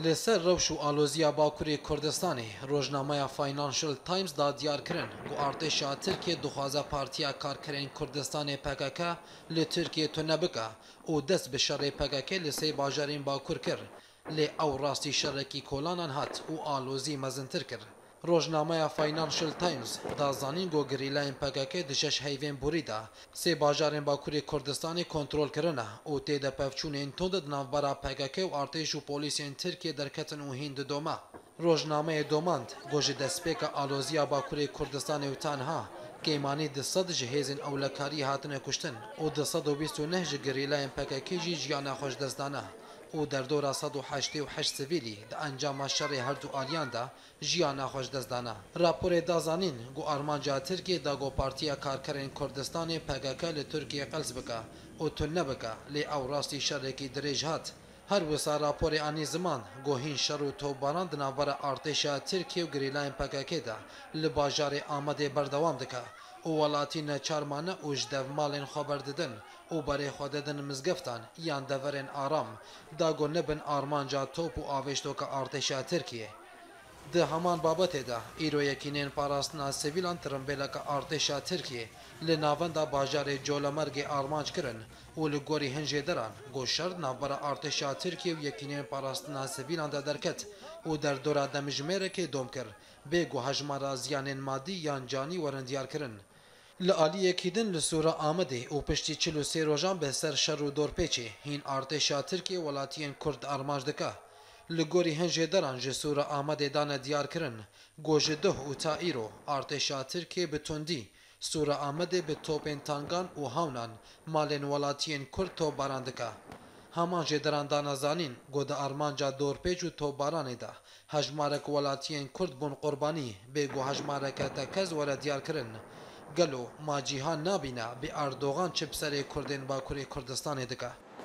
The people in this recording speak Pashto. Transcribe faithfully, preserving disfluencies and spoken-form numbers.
لسر روش و آلوزیا باکوری کردستانی روزنامه فاینانشل تایمز دا دیار کرن گو ارتشا ترکیه دخوازه پارتیا کارکرین کردستان پکک لی ترکیه تو نبکه و دست به شر پکک لی سی باجارین باکور کر لی او راستی شرکی کولانان هات و آلوزی مزنتر کر. روزنامه فاینانشل تایمز دا زانین گو گریلاین پکک دشش هیوین بوریدا سی باجارین باکوری کردستانی کنترول کرنه و تیده پفچونین توند نافبرا پکک و ارتش و پولیسین ترکیه درکتن و هند دوما. روزنامه دوماند گوژ دسپیک آلوزیا باکوری کردستانی و تنها گیمانی دصد جهیزین اولکاری هاتن کشتن و دصد و بیست و نه گریلاین پککی جی جیانا خوش دستانه و در دورا صد و هشت و هشت سویلی د انجام شر هر دو آلیان دا جیانا خوش دزدانه. راپور دازانین گو آرمانجا ترکیه دا گو پارتیا کارکرین کردستان پکک لی ترکیه قلز بکه و تل نبکه لی او راستی شرکی دریج هات. هر وسا راپور آنی زمان گو هین شر و توباران دنابر ارتشا ترکیه و گریلاین پکک دا لی باجار آمده بردوام دکه و ولاتین چارمانه و جدو مالین خبر ددن و برای خود ددن مزگفتان یان دورن آرام دا گو نبن آرمانجا توپ و آوشتو که ارتشا ترکیه. ده همان بابت ده ایرو یکینین پاراستنا سیویلان ترمبیلا که ارتشا ترکیه لناوندا باجار جولمرگ آرمانج کرن و لگوری هنجه دران گو شرد نابرا ارتشا ترکیه و یکینین پاراستنا سیویلان ده درکت و در دورا دمجمره که دوم کر بگو هجمارا زیانین مادی یان جانی ورندیار کرن. لعالی کیدن لسورا آمده و پشتی چلو سی روژان به سر شر و دور پیچه هین ارتشا ترکیه ولاتین کرد آرمانج دکه لگوری هنجه دران جسورا آمده دانه دیار کرن گوژ ده و تا ایرو ارتشا ترکیه بتوندی سورا آمده به توپین تانگان و هاونان مالین ولاتین کرد تو باراندکه همان جدران دانا زانین گود آرمانجا دور پیچ و تو بارانه ده هجمارک ولاتین کرد بون قربانی بگو هجمارک تکز ورا دیار کرن گلو ما جیهان نابینا به اردوغان چه بسر کردین باکوری کردستان دکه.